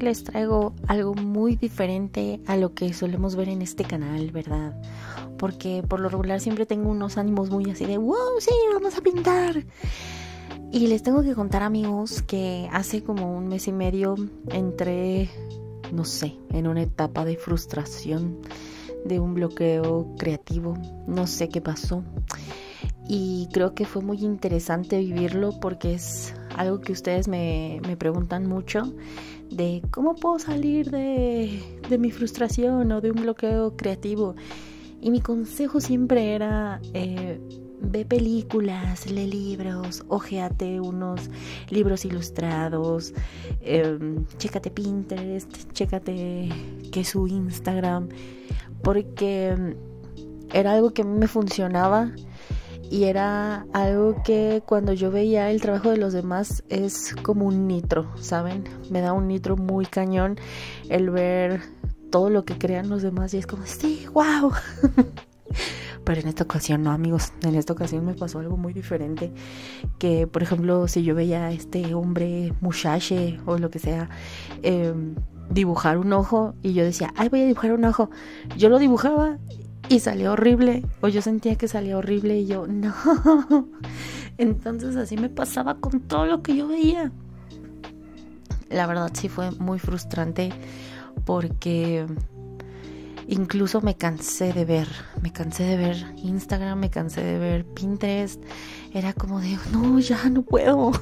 les traigo algo muy diferente a lo que solemos ver en este canal, ¿verdad? Porque por lo regular siempre tengo unos ánimos muy así de wow, sí, vamos a pintar. Y les tengo que contar, amigos, que hace como 1 mes y medio entré, no sé, en una etapa de frustración, de un bloqueo creativo. No sé qué pasó. Y creo que fue muy interesante vivirlo porque es algo que ustedes me preguntan mucho, de cómo puedo salir de mi frustración o de un bloqueo creativo. Y mi consejo siempre era, ve películas, lee libros, hojeate unos libros ilustrados, chécate Pinterest, chécate que su Instagram, porque era algo que a mí me funcionaba. Y era algo que cuando yo veía el trabajo de los demás es como un nitro, ¿saben? Me da un nitro muy cañón el ver todo lo que crean los demás y es como, sí, wow. Pero en esta ocasión no, amigos, en esta ocasión me pasó algo muy diferente. Que, por ejemplo, si yo veía a este hombre muchache o lo que sea, dibujar un ojo y yo decía, ay, voy a dibujar un ojo. Yo lo dibujaba y salía horrible, o yo sentía que salía horrible y yo, no. Entonces así me pasaba con todo lo que yo veía. La verdad sí fue muy frustrante porque incluso me cansé de ver Instagram, me cansé de ver Pinterest. Era como de, no, ya no puedo.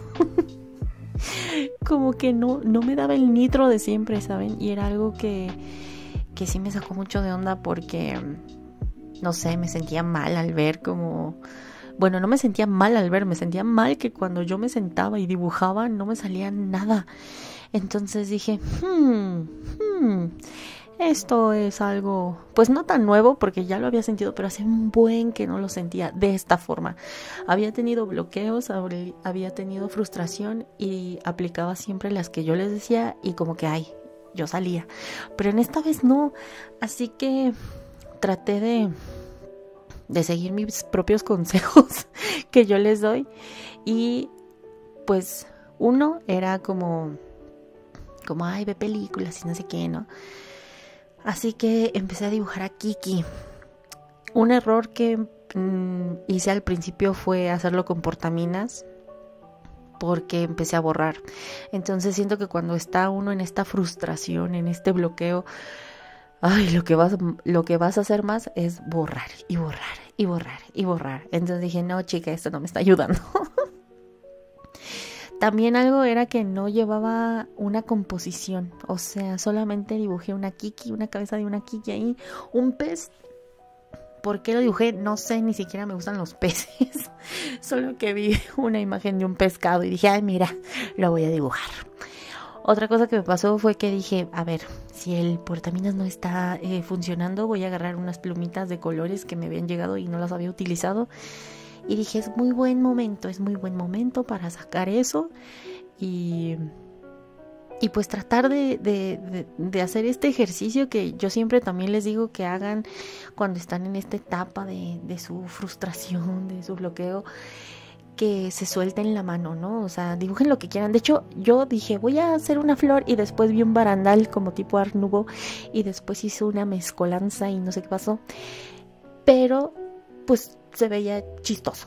Como que no me daba el nitro de siempre, ¿saben? Y era algo que sí me sacó mucho de onda porque no sé, me sentía mal al ver como... Bueno, no me sentía mal al ver, me sentía mal que cuando yo me sentaba y dibujaba no me salía nada. Entonces dije, esto es algo, pues no tan nuevo porque ya lo había sentido, pero hace un buen que no lo sentía de esta forma. Había tenido bloqueos, había tenido frustración y aplicaba siempre las que yo les decía y como que, ay, yo salía. Pero en esta vez no, así que traté de seguir mis propios consejos que yo les doy y pues uno era como ay, ve películas y no sé qué, ¿no? Así que empecé a dibujar a Kiki. Un error que hice al principio fue hacerlo con portaminas porque empecé a borrar. Entonces siento que cuando está uno en esta frustración, en este bloqueo, ay, lo que vas a hacer más es borrar y borrar y borrar y borrar. Entonces dije, no, chica, esto no me está ayudando. También algo era que no llevaba una composición. O sea, solamente dibujé una Kiki, una cabeza de una Kiki ahí, un pez. ¿Por qué lo dibujé? No sé, ni siquiera me gustan los peces. Solo que vi una imagen de un pescado y dije, ay, mira, lo voy a dibujar. Otra cosa que me pasó fue que dije, a ver, si el portaminas no está funcionando, voy a agarrar unas plumitas de colores que me habían llegado y no las había utilizado. Y dije, es muy buen momento para sacar eso y pues tratar de hacer este ejercicio que yo siempre también les digo que hagan cuando están en esta etapa de su frustración, de su bloqueo, que se suelten la mano, ¿no? O sea, dibujen lo que quieran. De hecho, yo dije, voy a hacer una flor y después vi un barandal como tipo Art Nouveau y después hice una mezcolanza y no sé qué pasó. Pero, pues, se veía chistoso.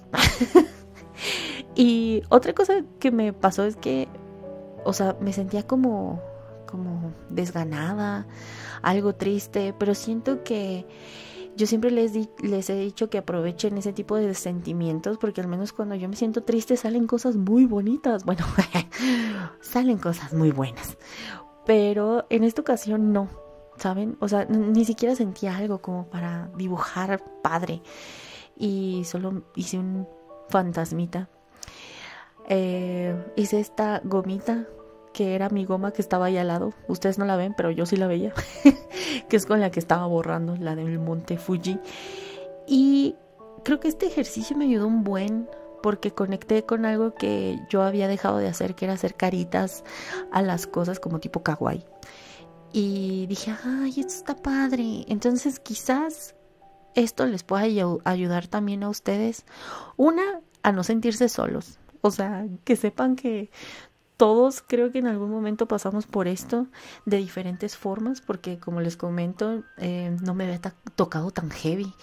Y otra cosa que me pasó es que, o sea, me sentía como desganada, algo triste, pero siento que yo siempre les he dicho que aprovechen ese tipo de sentimientos porque al menos cuando yo me siento triste salen cosas muy bonitas. Bueno, salen cosas muy buenas. Pero en esta ocasión no, ¿saben? O sea, ni siquiera sentía algo como para dibujar padre. Y solo hice un fantasmita. Hice esta gomita que era mi goma que estaba ahí al lado. Ustedes no la ven, pero yo sí la veía. Que es con la que estaba borrando, la del monte Fuji. Y creo que este ejercicio me ayudó un buen, porque conecté con algo que yo había dejado de hacer, que era hacer caritas a las cosas como tipo kawaii. Y dije, ay, esto está padre. Entonces quizás esto les pueda ayudar también a ustedes. Una, a no sentirse solos. O sea, que sepan que todos creo que en algún momento pasamos por esto de diferentes formas, porque como les comento, no me había tocado tan heavy.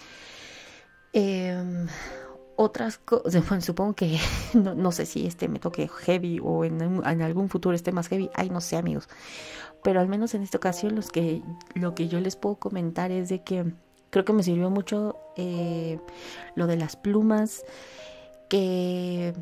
Otras cosas, bueno, supongo que no sé si me toque heavy o en algún futuro más heavy. Ay, no sé, amigos. Pero al menos en esta ocasión lo que yo les puedo comentar es de que creo que me sirvió mucho lo de las plumas, que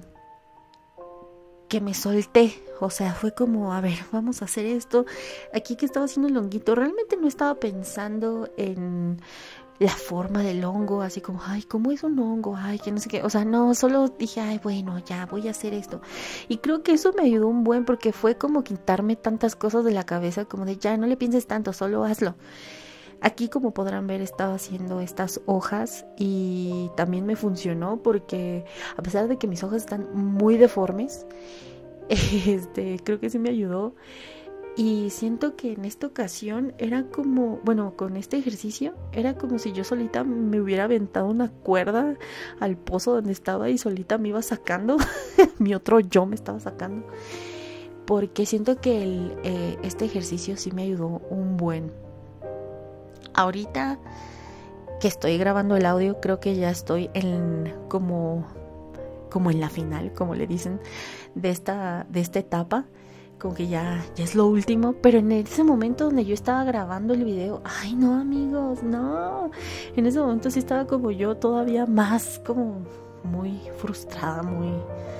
me solté. O sea, fue como, a ver, vamos a hacer esto. Aquí que estaba haciendo el honguito, realmente no estaba pensando en la forma del hongo, así como, ay, ¿cómo es un hongo? Ay, que no sé qué. O sea, no, solo dije, ay, bueno, ya voy a hacer esto. Y creo que eso me ayudó un buen, porque fue como quitarme tantas cosas de la cabeza, como de, ya, no le pienses tanto, solo hazlo. Aquí, como podrán ver, estaba haciendo estas hojas y también me funcionó, porque a pesar de que mis hojas están muy deformes, creo que sí me ayudó. Y siento que en esta ocasión era como, bueno, con este ejercicio era como si yo solita me hubiera aventado una cuerda al pozo donde estaba y solita me iba sacando. Mi otro yo me estaba sacando. Porque siento que este ejercicio sí me ayudó un buen. Ahorita que estoy grabando el audio, creo que ya estoy como en la final, como le dicen, de esta etapa. Como que ya es lo último, pero en ese momento donde yo estaba grabando el video, ay no, amigos, no, en ese momento sí estaba como yo todavía más como muy frustrada, muy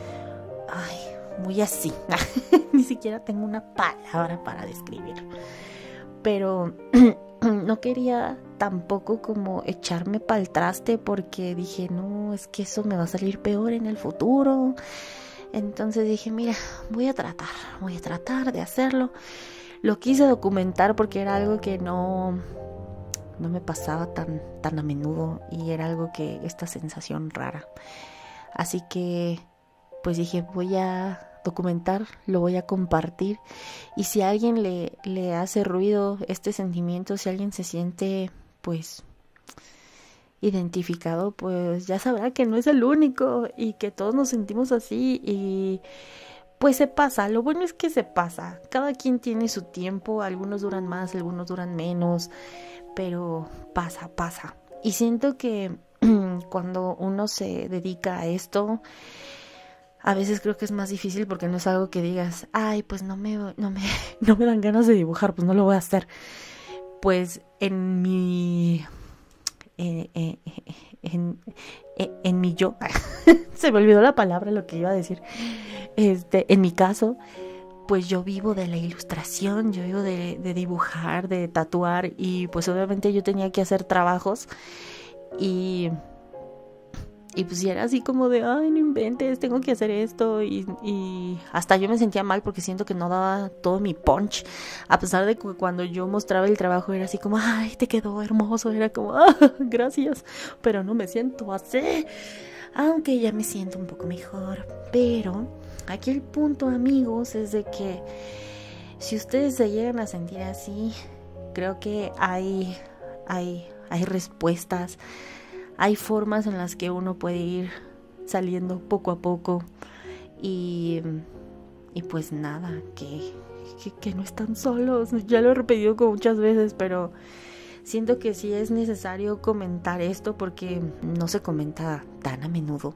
así. Ni siquiera tengo una palabra para describir, pero no quería tampoco como echarme pa'l traste, porque dije, no, es que eso me va a salir peor en el futuro. Entonces dije, mira, voy a tratar de hacerlo. Lo quise documentar porque era algo que no me pasaba tan a menudo, y era algo que, esta sensación rara. Así que pues dije, voy a documentar, lo voy a compartir, y si a alguien le hace ruido este sentimiento, si alguien se siente pues identificado, pues ya sabrá que no es el único y que todos nos sentimos así, y pues se pasa. Lo bueno es que se pasa, cada quien tiene su tiempo, algunos duran más, algunos duran menos, pero pasa. Y siento que cuando uno se dedica a esto, a veces creo que es más difícil, porque no es algo que digas, ay, pues no me dan ganas de dibujar, pues no lo voy a hacer. Pues en mi yo se me olvidó la palabra, lo que iba a decir. En mi caso, pues yo vivo de la ilustración, yo vivo de dibujar, de tatuar, y pues obviamente yo tenía que hacer trabajos, y pues era así como de, ay, no inventes, tengo que hacer esto, y hasta yo me sentía mal porque siento que no daba todo mi punch, a pesar de que cuando yo mostraba el trabajo era así como, ay, te quedó hermoso, era como, gracias, pero no me siento así, aunque ya me siento un poco mejor. Pero aquí el punto, amigos, es de que si ustedes se llegan a sentir así, creo que hay respuestas. Hay formas en las que uno puede ir saliendo poco a poco, y pues nada, que no están solos. Ya lo he repetido muchas veces, pero siento que sí es necesario comentar esto, porque no se comenta tan a menudo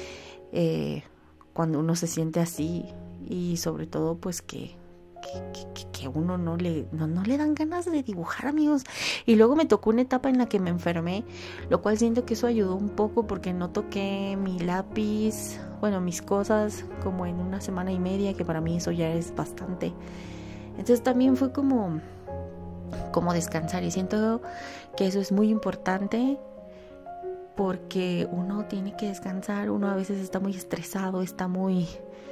cuando uno se siente así, y sobre todo pues que uno no le dan ganas de dibujar, amigos. Y luego me tocó una etapa en la que me enfermé, lo cual siento que eso ayudó un poco, porque no toqué mi lápiz, bueno, mis cosas, como en una semana y media, que para mí eso ya es bastante. Entonces también fue como descansar, y siento que eso es muy importante, porque uno tiene que descansar. Uno a veces está muy estresado, está muy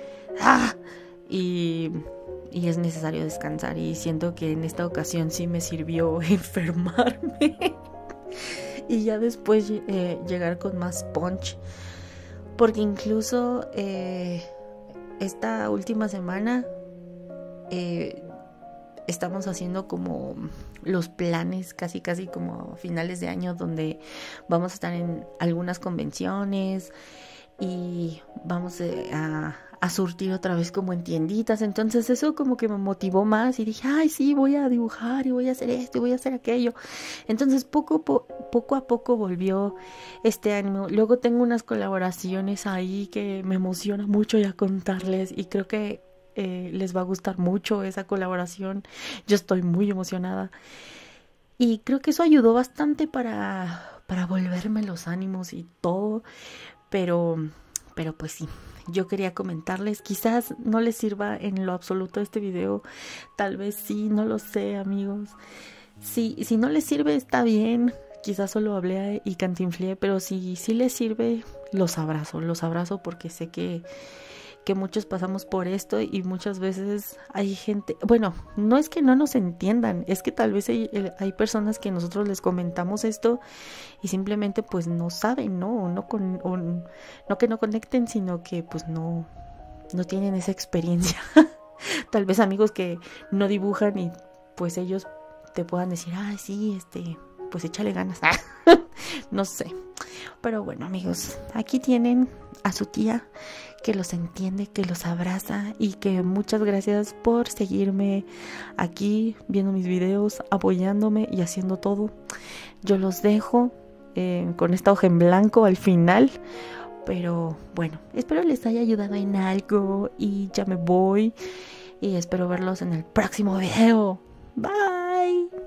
y es necesario descansar, y siento que en esta ocasión sí me sirvió enfermarme y ya después llegar con más punch, porque incluso esta última semana estamos haciendo como los planes casi como a finales de año, donde vamos a estar en algunas convenciones, y vamos a surtir otra vez como en tienditas. Entonces eso como que me motivó más y dije, ay, sí, voy a dibujar y voy a hacer esto y voy a hacer aquello. Entonces poco a poco volvió este ánimo. Luego tengo unas colaboraciones ahí que me emociona mucho ya contarles, y creo que les va a gustar mucho esa colaboración. Yo estoy muy emocionada y creo que eso ayudó bastante para volverme los ánimos y todo. Pero, pero pues sí, yo quería comentarles, quizás no les sirva en lo absoluto este video, tal vez sí, no lo sé, amigos. Si no les sirve está bien, quizás solo hablé y cantinflé, pero si les sirve, los abrazo porque sé que muchos pasamos por esto y muchas veces hay gente, bueno, no es que no nos entiendan, es que tal vez hay personas que nosotros les comentamos esto y simplemente pues no saben, ¿no? No que no conecten, sino que pues no tienen esa experiencia. Tal vez amigos que no dibujan y pues ellos te puedan decir, ay, sí, pues échale ganas. No sé. Pero bueno, amigos, aquí tienen a su tía que los entiende, que los abraza, y que muchas gracias por seguirme aquí viendo mis videos, apoyándome y haciendo todo. Yo los dejo con esta hoja en blanco al final. Pero bueno, espero les haya ayudado en algo y ya me voy. Y espero verlos en el próximo video. Bye.